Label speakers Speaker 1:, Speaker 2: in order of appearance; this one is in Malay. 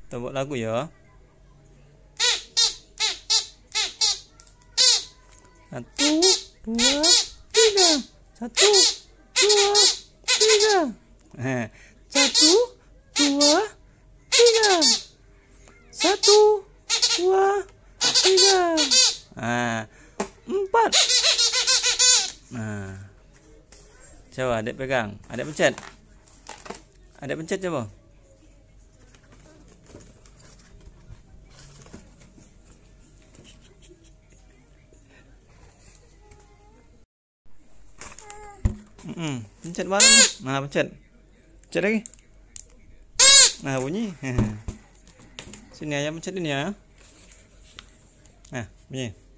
Speaker 1: Kita buat lagu ya. 1, 2, 3. 1, 2, 3. 1, 2, 3. 1, 2, 3. 4. Coba adik pegang. Adik pencet. Adik pencet coba. Pencet bareng. Nah, pencet. Pencet lagi. Nah, bunyi. Sini ayam pencet ini ya. Nah, bunyi.